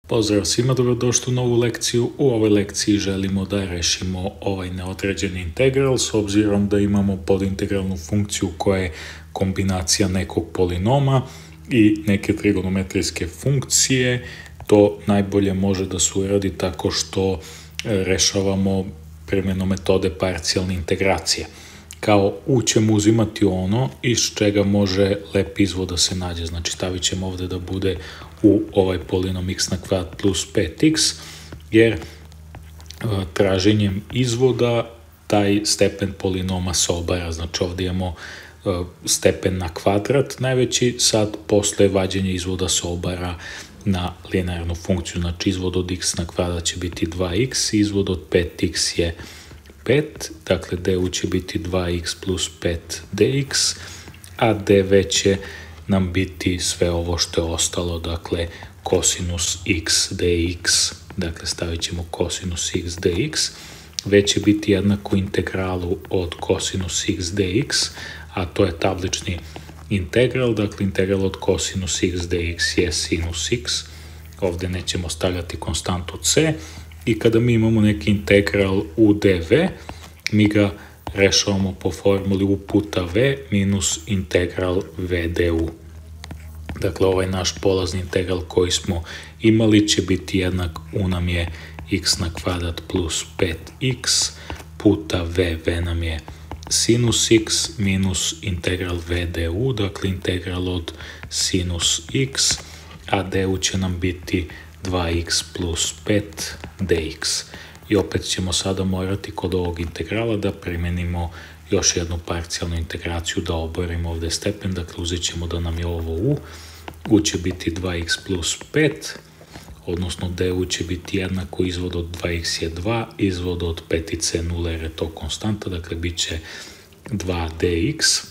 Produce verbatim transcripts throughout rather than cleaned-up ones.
Pozdrav svima, dobrodošli u novu lekciju. U ovoj lekciji želimo da rešimo ovaj neodređeni integral s obzirom da imamo podintegralnu funkciju koja je kombinacija nekog polinoma i neke trigonometrijske funkcije. To najbolje može da se uradi tako što rešavamo primjenom metode parcijalne integracije. Kao u ćemo uzimati ono iz čega može lep izvod da se nađe. Znači stavit ćemo ovde da bude u ovaj polinom x na kvadrat plus pet x, jer traženjem izvoda taj stepen polinoma se obara. Znači ovde imamo stepen na kvadrat najveći, sad posle vađenja izvoda se obara na linearnu funkciju. Znači izvod od x na kvadrat će biti dva x, izvod od pet x je pet, dakle du će biti dva x plus pet dx, a dv će nam biti sve ovo što je ostalo, dakle kosinus x dx, dakle stavit ćemo kosinus x dx, već će biti jednako integralu od kosinus x dx, a to je tablični integral, dakle integral od kosinus x dx je sinus x, ovde nećemo stavljati konstantu c, i kada mi imamo neki integral u dv, mi ga rešavamo po formuli u puta v minus integral v du. Dakle, ovaj naš polazni integral koji smo imali će biti jednak, u nam je x na kvadrat plus pet x puta v, v nam je sinus x minus integral v du, dakle integral od sinus x, a du će nam biti dva x plus pet dx. I opet ćemo sada morati kod ovog integrala da primenimo još jednu parcijalnu integraciju, da oborimo ovde stepen, dakle uzet ćemo da nam je ovo u, u će biti dva x plus pet, odnosno du će biti jednako, izvod od dva x je dva, izvod od petice je nula jer je to konstanta, dakle bit će dva dx,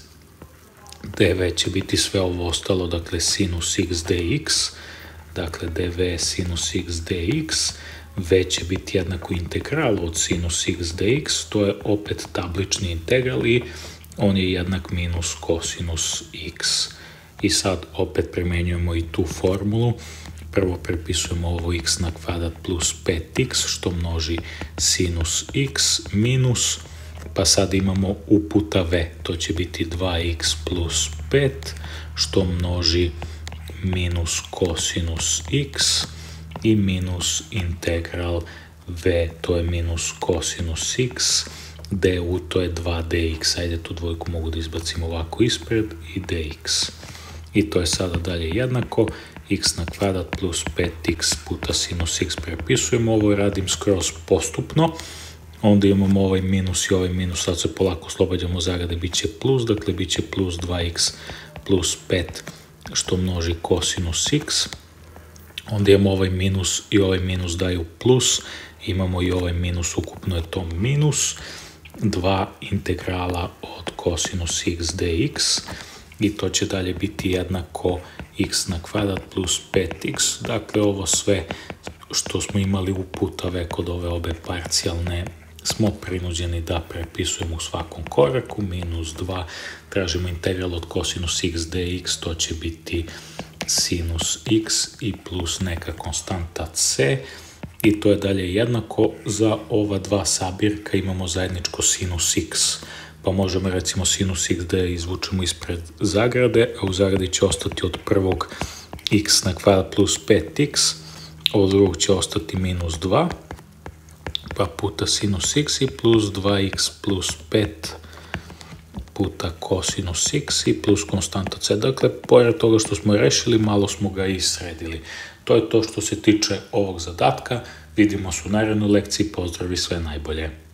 dv će biti sve ovo ostalo, dakle sinus x dx, dakle dv je sinus x dx, v će biti jednako integralu od sinus x dx, to je opet tablični integral i on je jednak minus kosinus x. I sad opet primenjujemo i tu formulu. Prvo prepisujemo ovo x na kvadrat plus pet x što množi sinus x minus, pa sad imamo u puta v, to će biti dva x plus pet što množi minus kosinus x i minus integral v, to je minus kosinus x, du to je dva dx, ajde tu dvojku mogu da izbacim ovako ispred i dx. I to je sada dalje jednako, x na kvadrat plus pet x puta sinus x, prepisujemo ovo i radim skroz postupno, onda imamo ovaj minus i ovaj minus, sad se polako oslobađamo zarade, bit će plus, dakle bit će plus dva x plus pet što množi kosinus x, onda imamo ovaj minus i ovaj minus daju plus, imamo i ovaj minus, ukupno je to minus, dva integrala od kosinus x dx, i to će dalje biti jednako x na kvadrat plus pet x, dakle ovo sve što smo imali u puta v kod ove obe parcijalne smo prinuđeni da prepisujemo u svakom koraku, minus dva, tražimo integral od kosinus x dx, to će biti sinus x i plus neka konstanta c, i to je dalje jednako, za ova dva sabirka imamo zajedničko sinus x, pa možemo recimo sinus x da izvučemo ispred zagrade, a u zagradi će ostati od prvog x na kvadrat plus pet x, od drugog će ostati minus dva, pa puta sinus x i plus dva x plus pet puta kosinus x i plus konstanta c. Dakle, pored toga što smo rešili, malo smo ga i sredili. To je to što se tiče ovog zadatka. Vidimo se u narednoj lekciji. Pozdrav i sve najbolje.